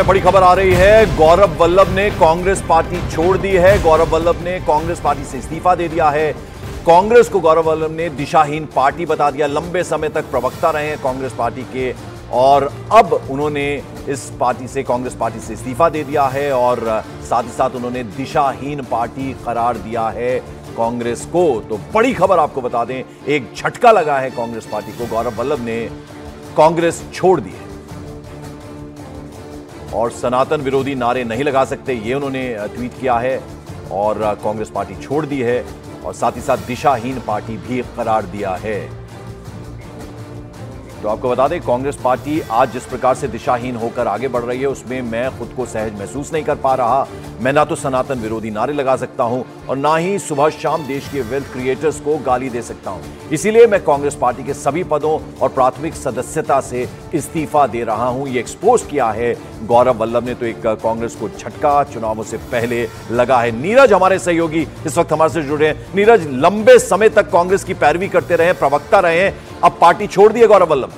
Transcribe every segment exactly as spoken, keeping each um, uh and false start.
बड़ी खबर आ रही है। गौरव वल्लभ ने कांग्रेस पार्टी छोड़ दी है। गौरव वल्लभ ने कांग्रेस पार्टी से इस्तीफा दे दिया है। कांग्रेस को गौरव वल्लभ ने दिशाहीन पार्टी बता दिया। लंबे समय तक प्रवक्ता रहे हैं कांग्रेस पार्टी के और अब उन्होंने इस पार्टी से कांग्रेस पार्टी से इस्तीफा दे दिया है और साथ ही साथ उन्होंने दिशाहीन पार्टी करार दिया है कांग्रेस को। तो बड़ी खबर आपको बता दें, एक झटका लगा है कांग्रेस पार्टी को। गौरव वल्लभ ने कांग्रेस छोड़ दी है और सनातन विरोधी नारे नहीं लगा सकते, ये उन्होंने ट्वीट किया है और कांग्रेस पार्टी छोड़ दी है और साथ ही साथ दिशाहीन पार्टी भी करार दिया है। तो आपको बता दें, कांग्रेस पार्टी आज जिस प्रकार से दिशाहीन होकर आगे बढ़ रही है उसमें मैं खुद को सहज महसूस नहीं कर पा रहा। मैं ना तो सनातन विरोधी नारे लगा सकता हूं और ना ही सुबह शाम देश के वेल्थ क्रिएटर्स को गाली दे सकता हूं। इसीलिए मैं कांग्रेस पार्टी के सभी पदों और प्राथमिक सदस्यता से इस्तीफा दे रहा हूं। ये एक्सपोज किया है गौरव वल्लभ ने। तो एक कांग्रेस को झटका चुनावों से पहले लगा है। नीरज हमारे सहयोगी इस वक्त हमारे से जुड़े हैं। नीरज, लंबे समय तक कांग्रेस की पैरवी करते रहे, प्रवक्ता रहे हैं, अब पार्टी छोड़ दी है गौरव वल्लभ।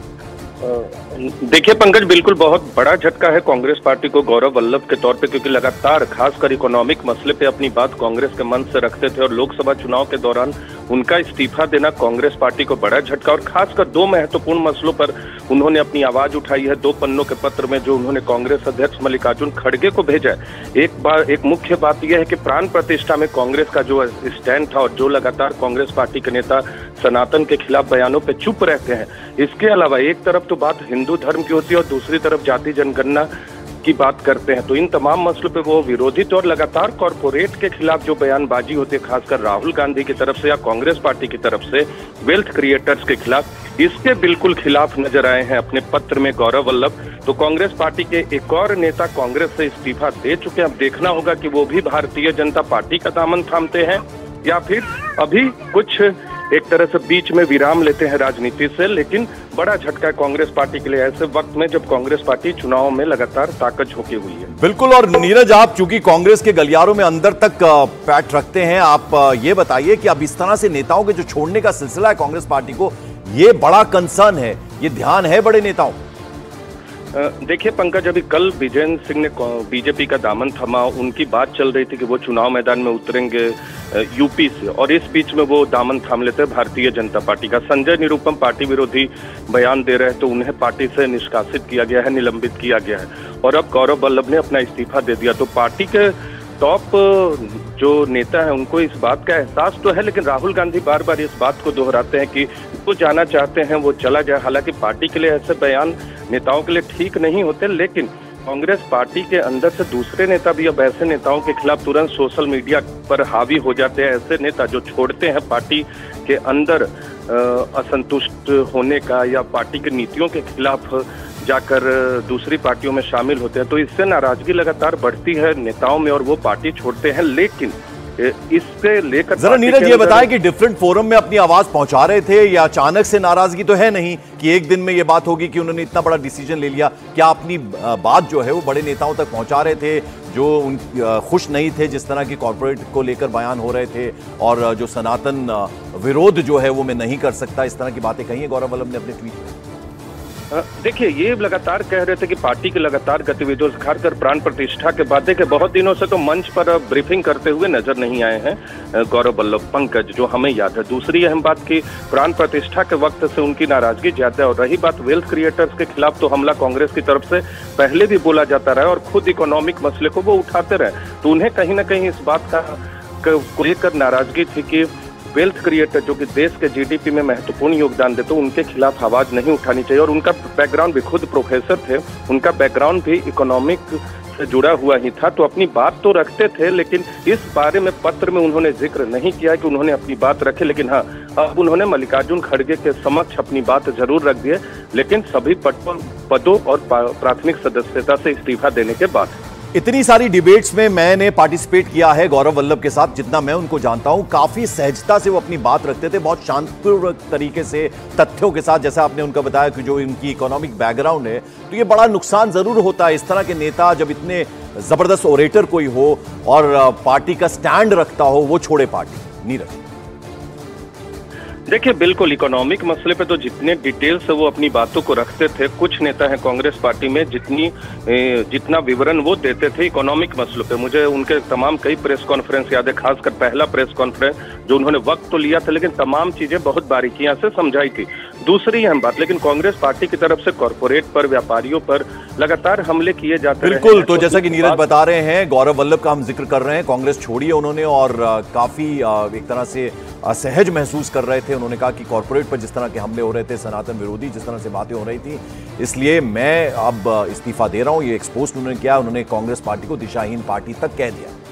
देखिए पंकज, बिल्कुल बहुत बड़ा झटका है कांग्रेस पार्टी को गौरव वल्लभ के तौर पे, क्योंकि लगातार खासकर इकोनॉमिक मसले पे अपनी बात कांग्रेस के मंच से रखते थे और लोकसभा चुनाव के दौरान उनका इस्तीफा देना कांग्रेस पार्टी को बड़ा झटका। और खासकर दो महत्वपूर्ण मसलों पर उन्होंने अपनी आवाज उठाई है। दो पन्नों के पत्र में जो उन्होंने कांग्रेस अध्यक्ष मल्लिकार्जुन खड़गे को भेजा है। एक बार एक मुख्य बात यह है कि प्राण प्रतिष्ठा में कांग्रेस का जो स्टैंड था और जो लगातार कांग्रेस पार्टी के नेता सनातन के खिलाफ बयानों पे चुप रहते हैं, इसके अलावा एक तरफ तो बात हिंदू धर्म की होती है और दूसरी तरफ जाति जनगणना की बात करते हैं। तो इन तमाम मसलों पे वो विरोधी तो और लगातार कॉर्पोरेट के खिलाफ जो बयानबाजी होती है, खासकर राहुल गांधी की तरफ से या कांग्रेस पार्टी की तरफ से वेल्थ क्रिएटर्स के खिलाफ, इसके बिल्कुल खिलाफ नजर आए हैं अपने पत्र में गौरव वल्लभ। तो कांग्रेस पार्टी के एक और नेता कांग्रेस से इस्तीफा दे चुके हैं। अब देखना होगा कि वो भी भारतीय जनता पार्टी का दामन थामते हैं या फिर अभी कुछ एक तरह से बीच में विराम लेते हैं राजनीति से। लेकिन बड़ा झटका है कांग्रेस पार्टी के लिए ऐसे वक्त में जब कांग्रेस पार्टी चुनाव में लगातार ताकत झोंकी हुई है। बिल्कुल। और नीरज, आप चूंकि कांग्रेस के गलियारों में अंदर तक पैठ रखते हैं, आप ये बताइए कि अब इस तरह से नेताओं के जो छोड़ने का सिलसिला है कांग्रेस पार्टी को, ये बड़ा कंसर्न है, ये ध्यान है बड़े नेताओं। देखिए पंकज, अभी कल विजेंद्र सिंह ने बीजेपी का दामन थमा। उनकी बात चल रही थी कि वो चुनाव मैदान में उतरेंगे यूपी से, और इस बीच में वो दामन थाम लेते हैं भारतीय जनता पार्टी का। संजय निरुपम पार्टी विरोधी बयान दे रहे हैं तो उन्हें पार्टी से निष्कासित किया गया है, निलंबित किया गया है। और अब गौरव वल्लभ ने अपना इस्तीफा दे दिया। तो पार्टी के टॉप जो नेता है उनको इस बात का एहसास तो है, लेकिन राहुल गांधी बार बार इस बात को दोहराते हैं कि वो जाना चाहते हैं वो चला जाए। हालांकि पार्टी के लिए ऐसे बयान नेताओं के लिए ठीक नहीं होते, लेकिन कांग्रेस पार्टी के अंदर से दूसरे नेता भी अब ऐसे नेताओं के खिलाफ तुरंत सोशल मीडिया पर हावी हो जाते हैं। ऐसे नेता जो छोड़ते हैं पार्टी के अंदर असंतुष्ट होने का या पार्टी की नीतियों के खिलाफ जाकर दूसरी पार्टियों में शामिल होते हैं, तो इससे नाराजगी लगातार बढ़ती है नेताओं में और वो पार्टी छोड़ते हैं। लेकिन इससे लेकर जरा नीरज ये बताएं कि डिफरेंट फोरम में अपनी आवाज पहुंचा रहे थे या अचानक से नाराजगी तो है नहीं कि एक दिन में ये बात होगी कि उन्होंने इतना बड़ा डिसीजन ले लिया। क्या अपनी बात जो है वो बड़े नेताओं तक पहुंचा रहे थे जो उन खुश नहीं थे जिस तरह की कॉर्पोरेट को लेकर बयान हो रहे थे और जो सनातन विरोध जो है वो मैं नहीं कर सकता, इस तरह की बातें कही है गौरव वल्लभ ने अपने ट्वीट में? देखिए, ये लगातार कह रहे थे कि पार्टी की लगातार गतिविधियों से खासकर प्राण प्रतिष्ठा के बाद के बहुत दिनों से तो मंच पर ब्रीफिंग करते हुए नजर नहीं आए हैं गौरव वल्लभ, पंकज, जो हमें याद है। दूसरी अहम बात की प्राण प्रतिष्ठा के वक्त से उनकी नाराजगी ज्यादा है। और रही बात वेल्थ क्रिएटर्स के खिलाफ, तो हमला कांग्रेस की तरफ से पहले भी बोला जाता रहा और खुद इकोनॉमिक मसले को वो उठाते रहे। तो उन्हें कहीं ना कहीं इस बात का को लेकर नाराजगी थी कि वेल्थ क्रिएटर जो कि देश के जीडीपी में महत्वपूर्ण योगदान देते, तो उनके खिलाफ आवाज नहीं उठानी चाहिए। और उनका बैकग्राउंड भी, खुद प्रोफेसर थे, उनका बैकग्राउंड भी इकोनॉमिक से जुड़ा हुआ ही था। तो अपनी बात तो रखते थे, लेकिन इस बारे में पत्र में उन्होंने जिक्र नहीं किया कि उन्होंने अपनी बात रखे। लेकिन हाँ, अब उन्होंने मल्लिकार्जुन खड़गे के समक्ष अपनी बात जरूर रख दी है, लेकिन सभी पदों और प्राथमिक सदस्यता से इस्तीफा देने के बाद। इतनी सारी डिबेट्स में मैंने पार्टिसिपेट किया है गौरव वल्लभ के साथ, जितना मैं उनको जानता हूं काफी सहजता से वो अपनी बात रखते थे, बहुत शांतिपूर्ण तरीके से, तथ्यों के साथ। जैसा आपने उनका बताया कि जो इनकी इकोनॉमिक बैकग्राउंड है, तो ये बड़ा नुकसान जरूर होता है इस तरह के नेता जब इतने जबरदस्त ओरेटर कोई हो और पार्टी का स्टैंड रखता हो वो छोड़े पार्टी। नीरज, देखिए, बिल्कुल इकोनॉमिक मसले पे तो जितने डिटेल से वो अपनी बातों को रखते थे, कुछ नेता हैं कांग्रेस पार्टी में जितनी जितना विवरण वो देते थे इकोनॉमिक मसलों पे, मुझे उनके तमाम कई प्रेस कॉन्फ्रेंस याद है, खासकर पहला प्रेस कॉन्फ्रेंस जो उन्होंने वक्त तो लिया था लेकिन तमाम चीजें बहुत बारीकियां से समझाई थी। दूसरी अहम बात, लेकिन कांग्रेस पार्टी की तरफ से कॉर्पोरेट पर, व्यापारियों पर लगातार हमले किए जाते हैं। बिल्कुल, तो जैसा कि नीरज बता रहे हैं, गौरव वल्लभ का हम जिक्र कर रहे हैं, कांग्रेस छोड़ी है उन्होंने और काफी एक तरह से असहज महसूस कर रहे थे। उन्होंने कहा कि कॉर्पोरेट पर जिस तरह के हमले हो रहे थे, सनातन विरोधी जिस तरह से बातें हो रही थी, इसलिए मैं अब इस्तीफा दे रहा हूं। ये एक्सपोज उन्होंने किया, उन्होंने कांग्रेस पार्टी को दिशाहीन पार्टी तक कह दिया।